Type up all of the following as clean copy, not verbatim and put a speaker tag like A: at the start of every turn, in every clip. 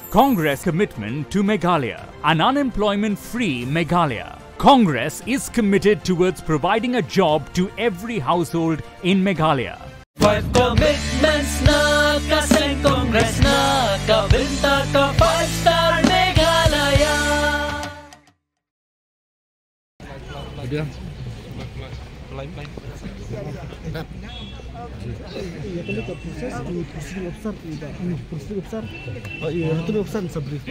A: Congress commitment to Meghalaya, an unemployment-free Meghalaya. Congress is committed towards providing a job to every household in Meghalaya.
B: 5 commitments na kaseng Congress na kabinta ka 5-star Meghalaya.
C: Ya kalau ke proses di kursi besar tidak. Kursi besar. Oh iya, itu besar sebrief.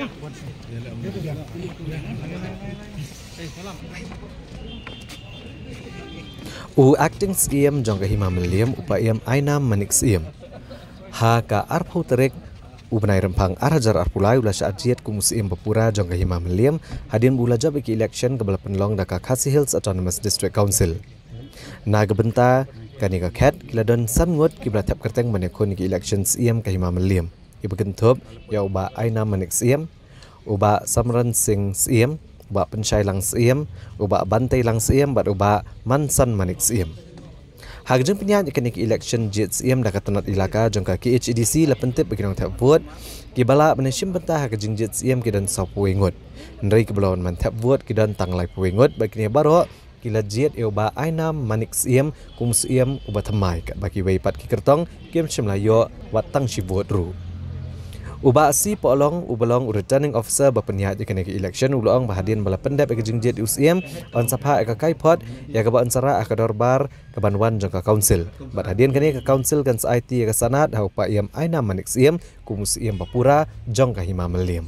D: Acting CM jangka Himamaliam upayam Aina Manik CM. Ha ka arpau terek ubenai rempang arhajar arpulai ulah syajiat ku musim Bapura jangka Himamaliam hadin bula job iki election kebala penlong daka Khasi Hills Autonomous District Council. Naga benta kanika cat kiladon sangut kibla tap kerteng manekon iki election CM ka Himamaliam. Ibu gentup ya uba Aina Manik CM, uba Samran Singh CM, uba Pensyai Lang CM, uba Bantai Lang CM, uba Mansan Manik CM. Hagjeng penyanyi kanik election jet CM dah katunat ilaka jangka KHEDC lepentip bagi nang tap vote kibala menesim bentah hagjeng jet CM kidan sapuingut. Ndai kibalawan man tap vote kidan tanglai puingut bagi ni baro kila jet uba Aina Manik CM kum CM uba thamai bagi weipat ki kertong kem chimlayo watang si vote ru. Uba si polong ubalong returning officer berpenyihat jika neki election ulong bahadian bala pendap ke jengjet UCM on sapha ka kaipot ya ka ansara ka dorbar ka banwan jangka council bahadian kene ka council kan IT ka sanad ha upa iam Aina Manik CM ku musim Bapura jangka Himamaliam.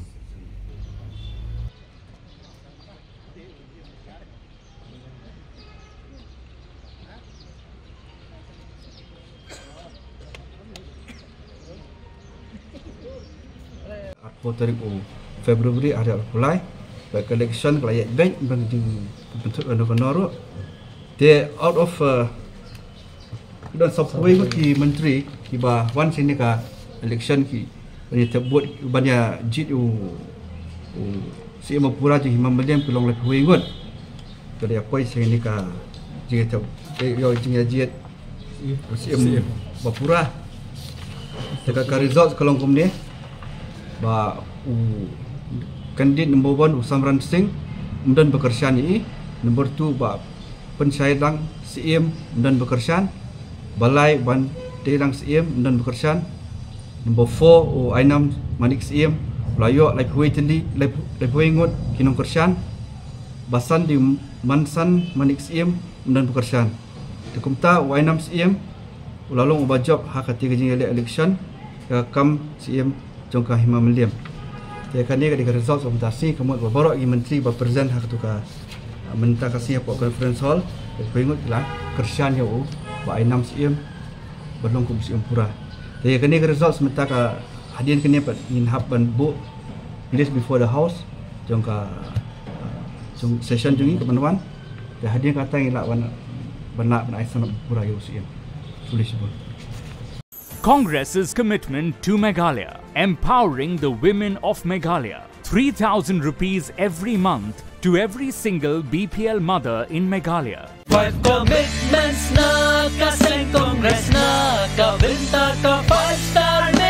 E: Tarik Februari ada mulai baik election kelayat bank bagi bentuk anak-anak they out of dan subway ki menteri ki ba wan sini ka election ki banyak terbuat banyak jit si Bapura di Himamaliam pelong lek wengot jadi apa sini ka jit yo jit si Bapura dekat result kalau kemudian ba kandidat number 1 Samran Singh dan bekerjaan ini number 2 ba Pensyai Lang CM dan bekerjaan Balai Ban Telang CM dan bekerjaan number 4 Ainam Manik CM layo lai huiteli lai huingot kinong kerjaan Basan di Mansan Manik CM dan bekerjaan Tukumta Ainam CM ulalong ubajab hak ketiga jeng election kam CM jangka Himamaliam. Dia kan ni ketika result komputasi kemudian baru lagi menteri berpresent hak tu ka mentah kasih apa conference hall pengut lah kerjaan ya ba Ainam CM berlong ku musim Pura. Dia kan ni result sementara ka hadian kini pat in hab ban bu list before the house jangka session jungi ke penuan dia hadian kata ngilak benak Aisan Pura ya CM. Tulis sebut.
A: Congress's commitment to Meghalaya, empowering the women of Meghalaya. 3,000 rupees every month to every single BPL mother in Meghalaya.
B: 5 commitments na kaseng Congress na kabinta ka 5-star